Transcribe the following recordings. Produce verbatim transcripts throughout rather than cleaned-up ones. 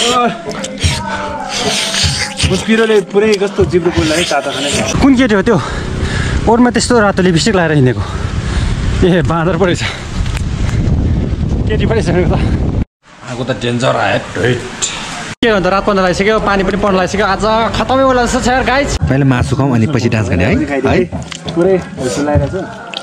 मुस्किरोले पुरै कस्तो जिब्रो पोल्ला है ताता खाने। कुन केटी हो त्यो ओरमा त्यस्तो रातो लिपस्टिक लगाएर हिँडेको? ए बाँदर परेछ केटी परेछ त आगो त डेन्जर आयो के भन्दा रात पर्न लागिसक्यो पानी पनि पर्न लागिसक्यो आज खतमै होला जस्तो छ यार गाइज। पहिले मासु खाउँ अनि पछि डान्स गर्ने है है पुरै होस लागिरहेछ।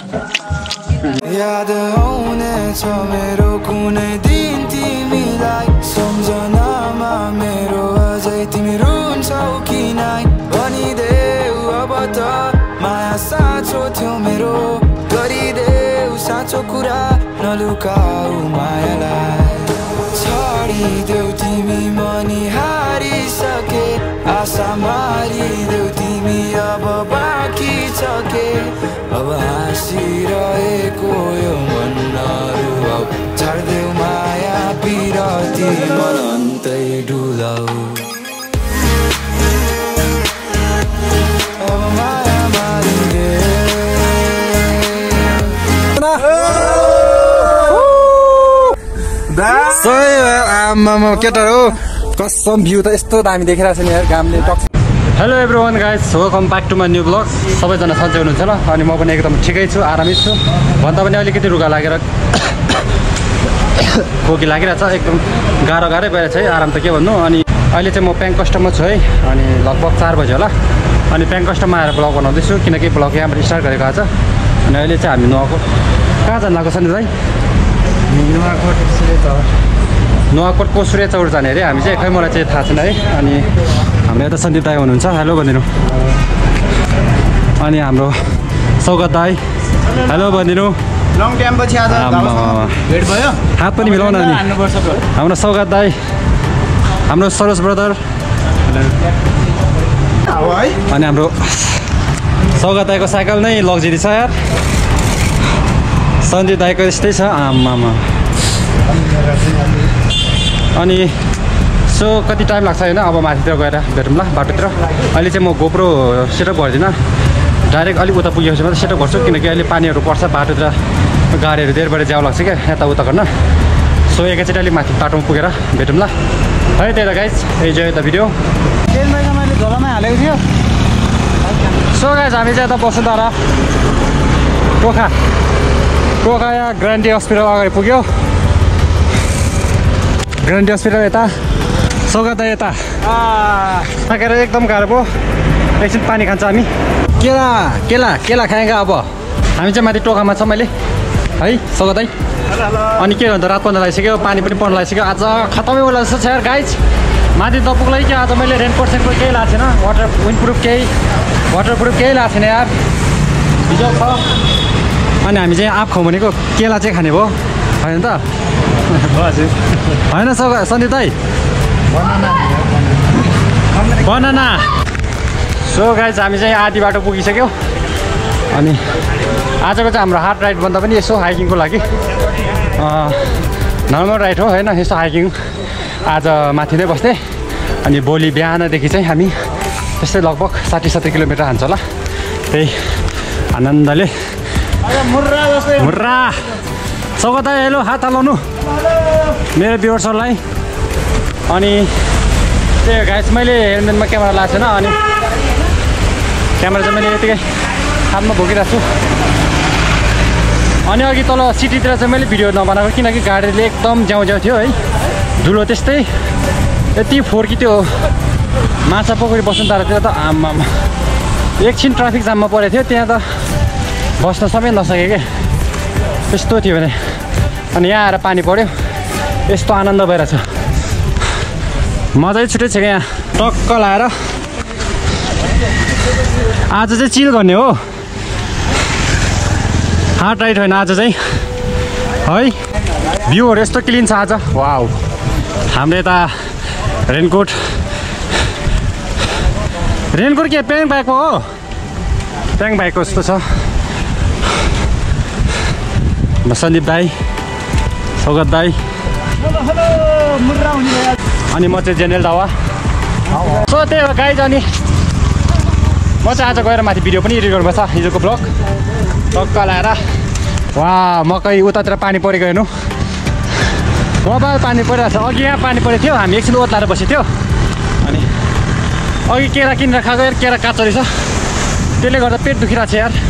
याद आउने छ मेरो कुनै दिन तिमीलाई सम्झनामा मेरो अझै तिमी रुन्छौ किन भनिदेऊ अब त माया साँचो थियो मेरो गरिदेऊ साँचो कुरा नलुकाऊ मायालाई छाडिदेऊ तिमी मनी हारिसके आशा मारिदेऊ तिमी अब बाँकी छ के अब हाँसिरहेको यो मनहरू अब छाड्देऊ माया पिरती मन अन्तै डुलाऊ अब माया मारिदे आमामा केटा हो कसम भ्यू त यस्तो दामी देखिरहेको छ नि यार घामले टक्स। Hello everyone guys welcome back to my new blog. सबैजना सन्चै हुनुहुन्छ ल अनि म पनि एकदम ठिकै छु आरामै छु भन्दा पनि अलिकति रुगा लागेर खोकी लागिरहेको छ एकदम गाह्रो गाह्रै भइरहेछ है आराम त के भन्नु। अनि अहिले चाहिँ म प्याङ कस्टममा छु है अनि लगभग चार बजी होला अनि प्याङ कस्टममा आएर ब्लग बनाउँदैछु किनकि ब्लग यहाँबाट स्टार्ट गरेको आज। अनि अहिले चाहिँ हामी नुवाकोट कहाँ जानु लागेको छ नि भाइ? नुवाकोट सूर्य चौर नुवाकोटको सूर्य चौर जाने अरे हामी चाहिँ खै मलाई चाहिँ थाहा छैन है। अनि हाम्रो यता सन्दीप दाई हुनुहुन्छ हेलो भनिदिनु। अनि हाम्रो सौगत दाई हेलो भनिदिनु। लङ टाइम पछि आज भेट भयो हात पनि मिलाउन नि हाम्रो सौगत दाई हाम्रो सरोज ब्रदर अनि हाम्रो सौगत दाईको साइकल नै लग्जरी छ यार सन्दीप दाईको यस्तै छ आमामा। अनि सो कति टाइम लाग्छ होइन अब माथितिर गएर भेटौँ ल बाटोतिर। अहिले चाहिँ म गोप्रो सेटअप गर्दिनँ डाइरेक्ट अलिक उता पुगेपछि मात्रै सेटअप गर्छु किनकि अहिले पानीहरू पर्छ बाटोतिर गाडीहरू धेरैबाट ज्याउ लाग्छ क्या यताउता गर्न। सो एकैचोटि अलिक माथि बाटोमा पुगेर भेटौँ ल है त्यही त गाइज एन्जोय द भिडियो। तेल महिना मैले झोलामै हालेको थियो। सो गाइज हामी चाहिँ यता बसुन्धारा टोखा टोखा यहाँ ग्रान्डी हस्पिटल अगाडि पुग्यो ग्रान्डी हस्पिटल यता सौगात यता थाकेर एकदम गाह्रो भयो एकछिन पानी खान्छ हामी। केला केला केला खाएगा अब हामी चाहिँ माथि टोकामा छ मैले है सौगात दाई। अनि के भन्दा रात पर्न लागिसक्यो पानी पनि पर्न लागिसक्यो आज खतमै होला जस्तो छ यार गाइज। माथि दपुकलाई कि आज मैले रेनकोट सेनकोट केही लाएको छैन वाटर विन्डप्रुफ केही वाटरप्रुफ केही लाएको छैन यार हिजो छ। अनि हामी चाहिँ आँप खाउँ भनेको केला चाहिँ खाने भयो होइन त होइन सौ सन्दीप दाई बनाना। सो गाइज हामी चाहिँ आधी बाटो पुगिसक्यो अनि आजको चाहिँ हाम्रो हार्ड राइडभन्दा पनि यसो हाइकिङको लागि नर्मल राइड हो होइन यसो हाइकिङ आज माथि नै बस्ने। अनि भोलि बिहानदेखि चाहिँ हामी त्यस्तै लगभग साठी सत्तरी किलोमिटर हान्छ होला त्यही आनन्दले मुर्रा सौगत दाई हेलो हात हलाउनु मेरो भ्युअर्सहरूलाई। अनि त्यही गाइस मैले हेलमेटमा क्यामेरा लगाएको छैन अनि क्यामेरा चाहिँ मैले यतिकै हातमा बोकिरहेको छु। अनि अघि तल सिटीतिर चाहिँ मैले भिडियो नबनाएको किनकि गाडीले एकदम ज्याउ ज्याउ थियो है धुलो त्यस्तै यति फोर्की त्यो माछा पोखरी बसुन्धारातिर त आमामा एकछिन ट्राफिक जाममा परेको थियो त्यहाँ त बस्न समेत नसके क्या यस्तो थियो भने। अनि यहाँ आएर पानी पऱ्यो यस्तो आनन्द भइरहेछ मजै छुट्टै छ क्या यहाँ टक्क लाएर आज चाहिँ चिल गर्ने हो हार्ड राइड होइन आज चाहिँ है। भ्यूहरू यस्तो क्लिन छ आज वाउ। हाम्रो यता रेनकोट रेनकोट के प्याङ भएको हो प्याङ भएको जस्तो छ। सन्दीप दाई सौगत दाई अनि म चाहिँ जेनेरल दावा सो त्यही हो गाइज। अनि म चाहिँ आज गएर माथि भिडियो पनि एडिट गर्नुपर्छ हिजोको ब्लग टक्क लाएर वा मकै उतातिर पानी परेको हेर्नु बबाल पानी परिरहेको छ। अघि यहाँ पानी परेको थियो, हामी एकछिन ओत्लाएर बसेको थियो। अनि अघि केरा किनेर खाएको यार, केरा काँचो रहेछ, त्यसले गर्दा पेट दुखिरहेको छ यार।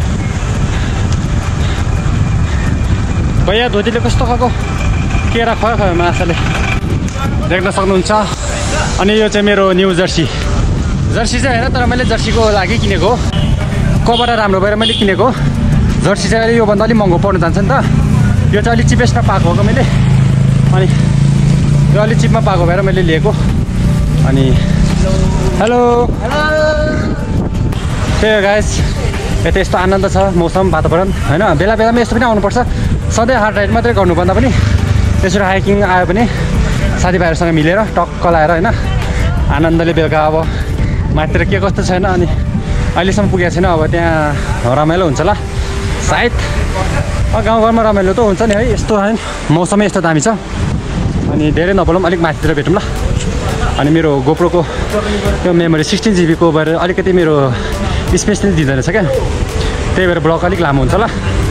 भैया धोतीले कस्तो खालको केरा खुवायो खुवायो माछाले देख्न सक्नुहुन्छ। अनि यो चाहिँ मेरो न्यू जर्सी जर्सी चाहिँ होइन, तर मैले जर्सीको लागि किनेको हो। कबाट राम्रो भएर मैले किनेको हो। जर्सी चाहिँ योभन्दा अलिक महँगो पर्नु जान्छ नि त। यो चाहिँ अलिक चिपेस्टमा पाएको हो मैले। अनि यो अलिक चिपमा पाएको भएर मैले लिएको। अनि हेलो त्यही हो गाइस, यता यस्तो आनन्द छ मौसम वातावरण होइन। बेला बेलामा यस्तो पनि आउनुपर्छ, सधैँ हार्ड राइड मात्रै गर्नुभन्दा पनि यसरी हाइकिङ आयो भने साथीभाइहरूसँग मिलेर टक्क लाएर होइन आनन्दले बेलुका अब माथितिर के कस्तो छैन। अनि अहिलेसम्म पुगेको छैन, अब त्यहाँ रमाइलो हुन्छ ल सायद। गाउँघरमा रमाइलो त हुन्छ नि है, यस्तो है मौसमै यस्तो दामी छ। अनि धेरै नबोलौँ, अलिक माथितिर भेटौँ ल। अनि मेरो गोप्रोको यो मेमोरी सिक्सटिन जिबीको भएर अलिकति मेरो स्पेस नै दिँदो रहेछ क्या, त्यही भएर ब्लग अलिक लामो हुन्छ ल।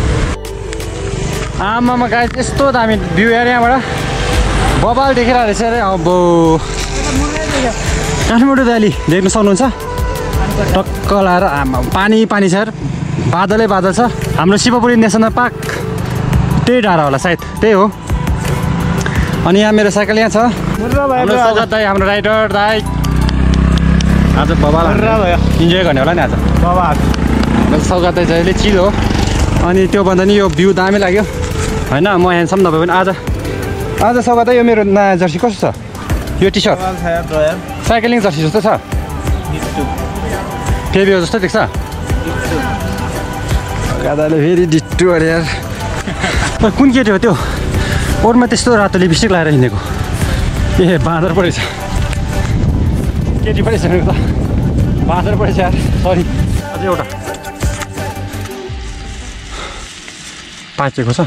आमामा गाइस यस्तो दामी भ्यू यार, यहाँबाट बबाल देखिरहेको रहेछ अरे। अब काठमाडौँ भ्याली देख्न सक्नुहुन्छ, टक्क लाएर आमा पानी पानी छ यार, बादलै बादल छ। हाम्रो शिवपुरी नेसनल पार्क त्यही डाँडा होला सायद, त्यही हो। अनि यहाँ मेरो साइकल यहाँ छ, हाम्रो सौगात दाई, हाम्रो राइडर दाई आज बबाल इन्जोय गर्ने होला नि आज बबाल। मेरो सौगात दाई चाहिँ चिल हो। अनि त्योभन्दा नि यो भ्यू दामी लाग्यो होइन। म ह्यान्डसम नभए पनि आज आज सौगात दाई यो मेरो नयाँ जर्सी कस्तो छ? यो टी सर्ट साइक्लिङ जर्सी जस्तो छ, फेरि जस्तो देख्छ। दादाले फेरि डिट्टु अरे यार। कुन केटी हो त्यो ओरमा त्यस्तो रातो लिपस्टिक लगाएर हिँडेको? ए बाँदर परेछ, केटी परेछ मेरो त बाँदर परेछ यार, सरी। अझै एउटा पाकेको छ।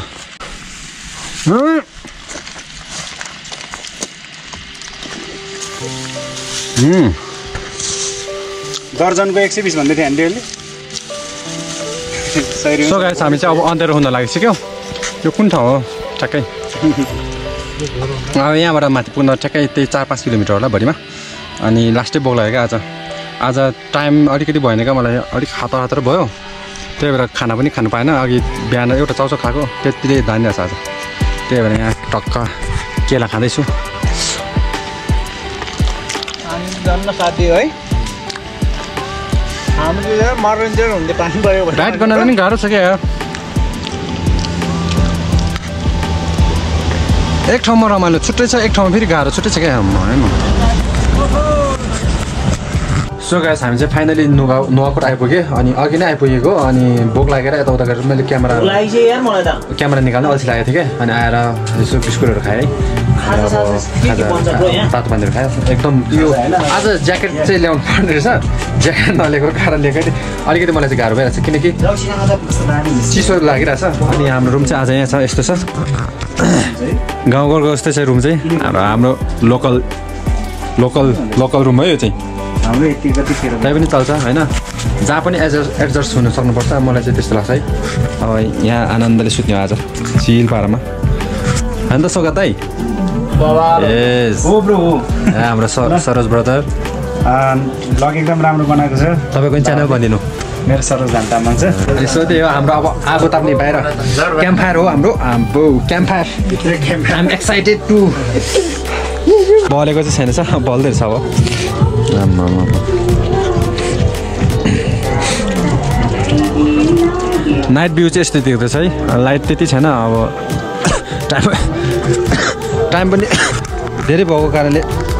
दर्जनको एक सय बिस भन्दै थियो हामीले। सो गाइस हामी चाहिँ अब अँध्यारो हुन लागिसक्यो। यो कुन ठाउँ हो ठ्याक्कै? अब यहाँबाट माथि पुग्न ठ्याक्कै त्यही चार पाँच किलोमिटर होला भरिमा। अनि लास्टै बोक लाग्यो क्या आज। आज टाइम अलिकति भएन क्या, मलाई अलिक हतार हतार भयो, त्यही भएर खाना पनि खानु पाएन। अघि बिहान एउटा चाउचाउ खाएको, त्यतिले धानिरहेछ आज। त्यही भएर यहाँ टक्क केला खाँदैछु। साथी है हामीले मनोरञ्जन हुँदै पानी पऱ्यो, राइड गर्न पनि गाह्रो छ क्या। एक ठाउँमा रमाइलो छुट्टै छ, एक ठाउँमा फेरि गाह्रो छुट्टै छ क्या होइन। सो गाइस हामी चाहिँ फाइनली नुगा नुवाकोट आइपुगेँ। अनि अघि नै आइपुगेको, अनि भोक लागेर यताउता गरेर मैले क्यामेरा क्यामेरा निकाल्नु अल्छी लागेको थियो क्या। अनि आएर यसो बिस्कुटहरू खाएँ है, तातो पानीहरू खाएँ एकदम। यो आज ज्याकेट चाहिँ ल्याउनु पर्ने रहेछ, ज्याकेट नलिएको कारणले गर्दा अलिकति मलाई चाहिँ गाह्रो भइरहेछ, किनकि चिसो लागिरहेछ। अनि हाम्रो रुम चाहिँ आज यहाँ छ, यस्तो छ गाउँघरको जस्तै छ रुम चाहिँ। हाम्रो हाम्रो लोकल लोकल लोकल रुम हो यो चाहिँ, त्यही पनि चल्छ होइन। जहाँ पनि एडजस्ट एडजस्ट हुन सक्नुपर्छ, मलाई चाहिँ त्यस्तो लाग्छ है। अब यहाँ आनन्दले सुत्ने आज चिल पारामा होइन त सौगात दाइ? हाम्रो सरोज ब्रदर ब्लग एकदम राम्रो बनाएको छ। तपाईँको च्यानल भनिदिनु। मेरो सरोज धाम तामाङ छ। यसो त्यही हो हाम्रो अब आगो ताप्ने बाहिर क्याम्प फायर हो हाम्रो हाम्रो camp fire. I am excited to. बलेको चाहिँ छैन छ, बल्दै रहेछ अब। नाइट भ्यू चाहिँ यस्तो देख्दैछ है, लाइट त्यति छैन। अब टाइम टाइम पनि धेरै भएको कारणले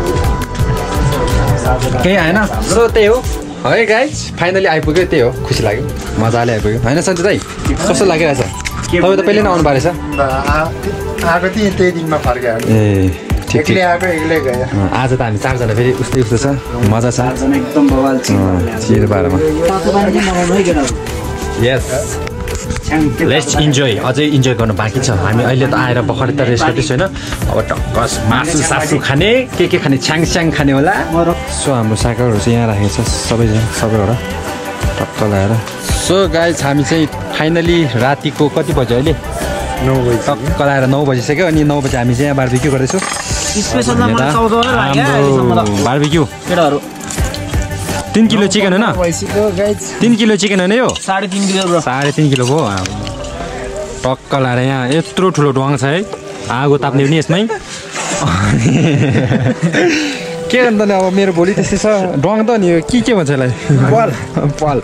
केही आएन। सो त्यही हो है गाइज, फाइनली आइपुग्यो, त्यही हो खुसी लाग्यो, मजाले आइपुग्यो होइन सन्जु दाइ? कस्तो लागिरहेछ? तपाईँ त पहिले नै आउनु भएको रहेछ। आएको थिएँ त्यही दिनमा फर्क्यो। ए एक्लै आएको एक्लै गयो। आज त हामी चारजना फेरि उस्तै उस्तो छ, मजा छ एकदम बवाल चिल बारेमा। यस लेट्स इन्जोय, अझै इन्जोय गर्नु बाँकी छ। हामी अहिले त आएर भर्खर त रेस्ट गर्दैछ होइन। अब टक्कस मासु सासु खाने, के के खाने, छ्याङ छ्याङ खाने होला। सो हाम्रो साइकलहरू चाहिँ यहाँ राखेको छ सबैजना, सबैवटा टक्क लगाएर। सो गाइज हामी चाहिँ फाइनली रातिको कति बज्यो अहिले? नौ बजी टक्क लगाएर नौ बजिसक्यो अनि नौ बजी हामी चाहिँ यहाँ बार्बिक्यू गर्दैछौँ स्पेसलमा मलाई चौध नै लाग्यो अहिलेसम्म त बार्बिक्यू केटाहरू तिन किलो चिकन होइन भइसक्यो गाइज तिन किलो चिकन होइन यो साढे तिन किलो ब्रो साढे तिन किलोको हो टक्क लगाएर यहाँ यत्रो ठुलो ढुवाङ छ है आगो ताप्ने पनि यसमै के अन्त नि अब मेरो भोलि त्यस्तै छ ढुवाङ त नि के के भन्छ यसलाई पाल पाल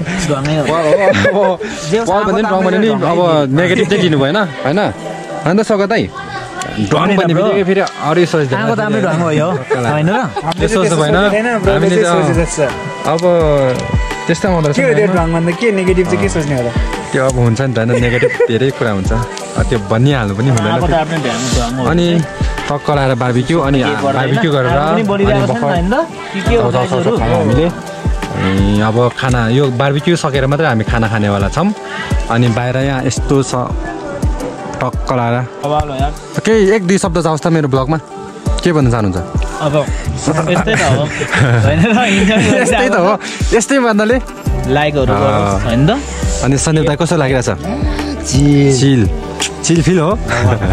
पाल भन्दा नि ढुवाङ भने नि अब नेगेटिभ चाहिँ दिनु भएन होइन अन्त सगत है ढुवाङ भन्ने बित्तिकै फेरि अरू सोच्दैन आगो त हाम्रो ढुवाङ भयो होइन र त्यो सोच्नु भएन हामीले अब त्यस्तो आउँदो रहेछ ढुवाङ भन्दा के नेगेटिभ चाहिँ के सोच्ने होला त्यो अब हुन्छ नि त होइन नेगेटिभ धेरै कुरा हुन्छ त्यो भनिहाल्नु पनि हुँदैन अनि टक्क लगाएर बार्बिक्यू अनि बार्बिक्यू गरेर हामीले अब खाना यो बार्बिक्यू सकेर मात्रै हामी खाना खानेवाला छौँ अनि बाहिर यहाँ यस्तो छ टक्क लगाएर केही एक दुई शब्द जाओस् त मेरो ब्लगमा के भन्न चाहनुहुन्छ अब यस्तै त हो यस्तै त हो यस्तै भन्नाले लाइकहरू गर्नुहोस् हैन त अनि सन्दीप दाइ कस्तो लागिरहेछ चिल चिल फिल हो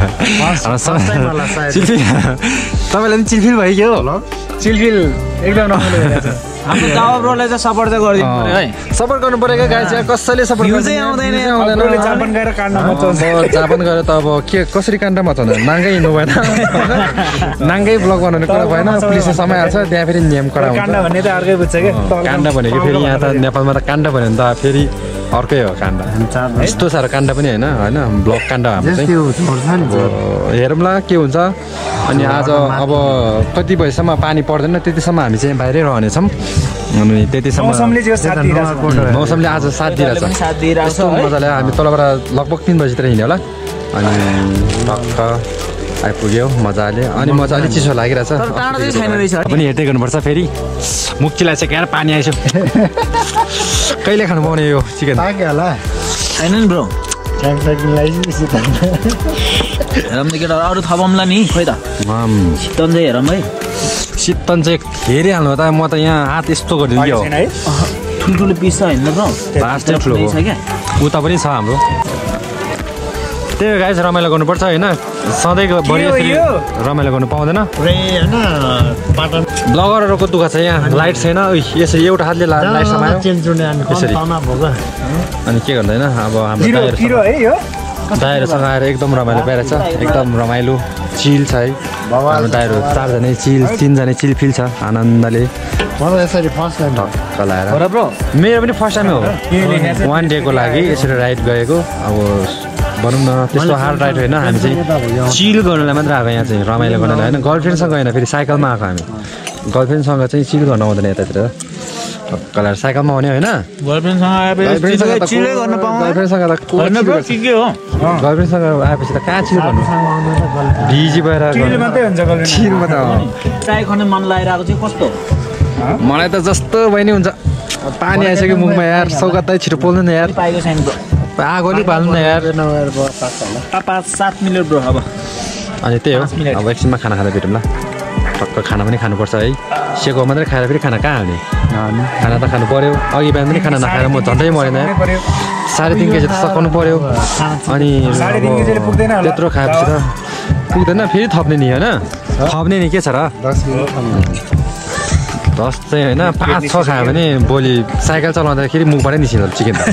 चिलफिल तपाईँलाई पनि चिलफिल भयो के हो चिलफिल एकदम रमाइलो भइरहेछ हाम्रो दावा ब्रोलाई चाहिँ सपोर्ट चाहिँ गरिदिनु पर्यो है सपोर्ट गर्नु पऱ्यो क्या गाई चाहिँ कसैले सपोर्ट भ्यू चाहिँ आउँदैन आउँदैन जापान गएर काट्न मचाउँछ जापान गएर त अब के कसरी काण्ड मचाउँदैन नाङ्गै हिँड्नु भएन नाङ्गै ब्लग बनाउने कुरा भएन पुलिसले समय हाल्छ त्यहाँ फेरि नियम कडा हुन्छ काण्ड भन्ने त अर्कै बुझ्छ क्या काण्ड भनेको फेरि यहाँ त नेपालमा त काण्ड भन्यो भने त फेरि अर्कै हो काण्ड यस्तो साह्रो काण्ड पनि होइन होइन ब्लग काण्ड हाम्रो चाहिँ हेरौँला के हुन्छ अनि आज अब कति बजीसम्म पानी पर्दैन त्यतिसम्म हामी चाहिँ बाहिरै रहनेछौँ अनि त्यतिसम्म मौसमले आज साथ दिइरहेछ यस्तो मजाले हामी तलबाट लगभग तिन बजीतिर हिँड्यो होला अनि टक्क आइपुग्यो मजाले अनि मजा अलिक चिसो लागिरहेछ पनि हेर्दै गर्नुपर्छ फेरि मुक्तिलाई चाहिँ क्यार पानी आइसक्यो कहिले खानु पाउने यो चिकन होइन नि ब्रो हेरौँ त केटा अरू थपौँला नि खोइ त शीतन चाहिँ हेरौँ है शीतन चाहिँ हेरिहाल्नु त म त यहाँ हात यस्तो गरिदिनु कि हो ठुल्ठुलो पिस छ होइन ब्रो लास्टै ठुलो हो उता पनि छ हाम्रो त्यही हो गाइस रमाइलो गर्नुपर्छ होइन सधैँको बढी रमाइलो गर्नु पाउँदैन ब्लगरहरूको दुःख छ यहाँ लाइट छैन यसरी एउटा हातले लाइट समायो यसरी अनि के गर्दैन अब हाम्रो दाइहरूसँग आएर एकदम रमाइलो भइरहेछ एकदम रमाइलो चिल छ है हाम्रो दाइहरू चारजना चिल तिनजना चिल फिल छ आनन्दले लाएर मेरो पनि फर्स्ट टाइम हो वान डेको लागि यसरी राइड गएको अब भनौँ न त्यस्तो हार्ड राइड होइन हामी चाहिँ चिल गर्नुलाई मात्रै आएको यहाँ चाहिँ रमाइलो गर्नुलाई होइन गर्लफ्रेन्डसँग होइन फेरि साइकलमा आएको हामी गर्लफ्रेन्डसँग चाहिँ चिल गर्न आउँदैन यतातिर कलर साइकलमा आउने होइन गर्लफ्रेन्डसँग गर्लफ्रेन्डसँग आएपछि त कहाँ चिल गर्नु बिजी भएर मलाई त जस्तो भयो नि हुन्छ पानी आइसक्यो मुखमा यार सौगात छिटो पोल्दैन यार आगो अलिक बाल्नु न यार पाँच सात मिनट ब्रो अब अनि त्यही हो अब एकछिनमा खाना खाँदा भेटौँ ल टक्क खाना पनि खानुपर्छ है सेको मात्रै खाएर फेरि खाना कहाँ हाल्ने खाना त खानु पऱ्यो अघि बिहान पनि खाना नखाएर म झन्डै मरेन साढे तिन केजी त सकाउनु पऱ्यो अनि त्यत्रो खाएपछि त पुग्दैन फेरि थप्ने नि होइन थप्ने नि के छ र दस चाहिँ होइन पाँच छ खायो भने भोलि साइकल चलाउँदाखेरि मुखबाटै निस्किन्छ चिकन त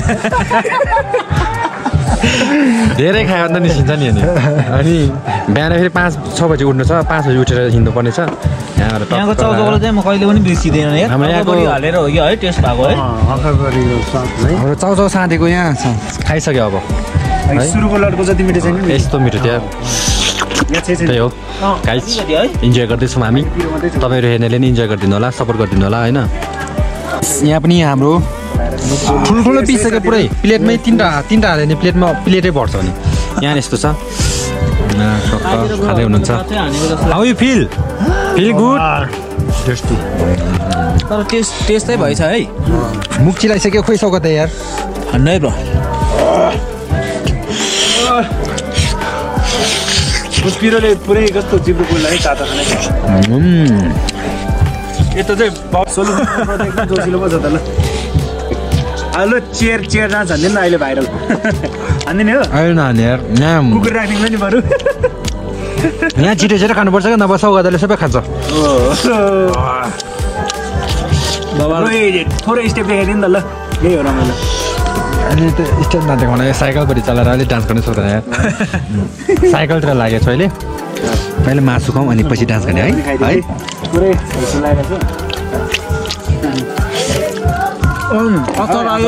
धेरै खायो भने त निस्किन्छ नि अनि अनि बिहान फेरि पाँच छ बजी उठ्नु छ पाँच बजी उठेर हिँड्नुपर्ने छ यहाँको चाउचाउलाई चाहिँ म कहिले पनि बिर्सिँदैन हाम्रो यहाँको हालेर हो कि है टेस्ट भएको है हाम्रो चाउचाउ साँधेको यहाँ छ खाइसक्यो अब सुरुको लडको जति मिठो छैन यस्तो मिठो थियो त्यही हो गाइस इन्जोय गर्दैछौँ हामी तपाईँहरू हेर्नेले नि इन्जोय गरिदिनु होला सपोर्ट गरिदिनु होला होइन यहाँ पनि हाम्रो ठुल्ठुलो पिस छ क्या पुरै प्लेटमै तिनवटा तिनवटा हाल्यो भने प्लेटमा प्लेटै भर्छ भने यहाँ यस्तो छ खाँदै हुनुहुन्छ how you feel feel good tasty तर टेस्ट टेस्टै भएछ है मुख चिलाइसक्यो खोइ सौका त यार भन्नु है ब्रो पिरोले पुरै कस्तो जिब्रो बोल्दै ताता खाने यता चाहिँ सोलु एकदम जोसिलो पो छ त ल हेलो चेयर चेयर डान्स हान्दिनु न अहिले भाइरल हान्दिने हो अहिले नहाल्ने यार यहाँ कुकुर राखिदिनु नि बरु यहाँ छिटो छिटो खानुपर्छ क्या नभए सौगाताले सबै खान्छ थोरै स्टेप देखाइदिनु न ल यही हो रमाइलो अहिले त स्टेप नदेखाउन साइकलपट्टि चलाएर अहिले डान्स गर्नु सक्दैन यार साइकलतिर लागेको छु अहिले पहिले मासु खाउँ अनि पछि डान्स गर्ने है है पुरै खुसी लागेको छ अचार आयो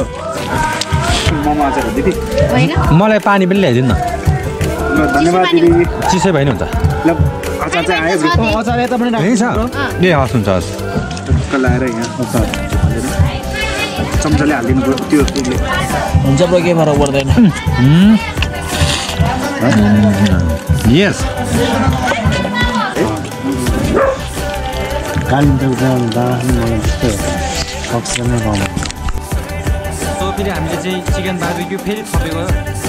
मोमो अचार दिदी मलाई पानी पनि ल्याइदिनु न धन्यवाद दिदी चिसै भयो नि हुन्छ ल अचार चाहिँ आयो अचार यता पनि यही छ ए हस् हुन्छ हस् लगाएर यहाँ अचार चम्चाले हालिदिनु पर्यो त्यो उसले हुन्छ ब्रो के फरक पर्दैन यस सो फेरि हामीले चाहिँ चिकन बार्बिक्यू फेरि थपेको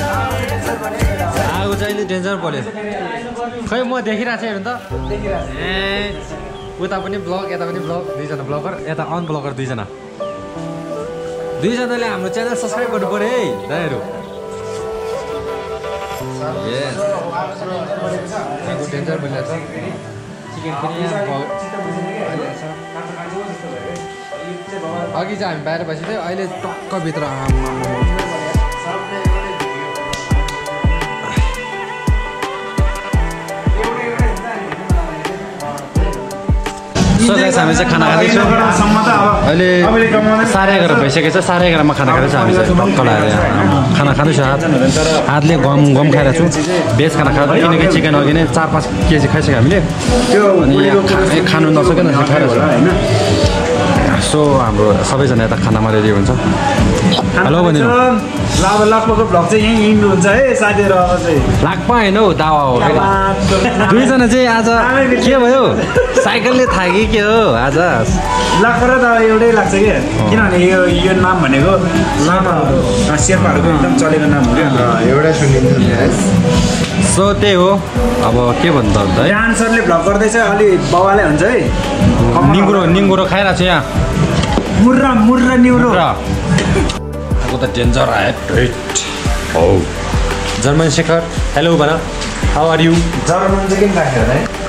आगो चाहिँ अहिले डेन्जर बोल्यो खै म देखिरहेको छु हेर्नु त ए उता पनि ब्लग यता पनि ब्लग दुईजना ब्लगर यता अन ब्लगर दुईजना दुईजनाले हाम्रो च्यानल सब्सक्राइब गर्नु पऱ्यो है दाइहरू डेन्जर बोलिरहेको छ चिकन पनि अघि चाहिँ हामी बाहिर बसिदियो अहिले टक्कभित्र सो गाइस हामी चाहिँ खाना खाँदैछौँ अहिले साढे एघार भइसकेको छ साढे एघारमा खाना खाँदैछ हामी चाहिँ टक्क लगाएर खाना खाँदैछु हात हातले गम गम खाएर छु भेज खाना खाँदा किनकि चिकन अघि नै चार पाँच केजी खाइसक्यो हामीले अनि खानु नसकेन खाइरहेको छ सो हाम्रो सबैजना यता खानामा रेडी हुन्छ हेलो भनिदिनु अब लगभग भ्लग चाहिँ यहीँ हिँड्नु हुन्छ है साथीहरू अब चाहिँ लाग्पा होइन हौ दावा हो फेरि दुईजना चाहिँ आज के भयो साइकलले थाक्यो के हो आज लाग्छ र त एउटै लाग्छ कि किनभने यो यो नाम भनेको लामा शेर्पाहरूको एकदम चलेको नाम हो क्या एउटा सुनिन्छ सो त्यही हो अब के भन्नु त अन्त है डान्सरले भ्लग गर्दैछ अलि बाबालाई हुन्छ है निङ्गुरो निङ्गुरो खाइरहेको छु यहाँ मुर्रा मुर्रा निउरो आएको त डेन्जर आयो हो जर्मन शेखर हेलो भन हाउ आर यु जर्मन चाहिँ किन राखेर है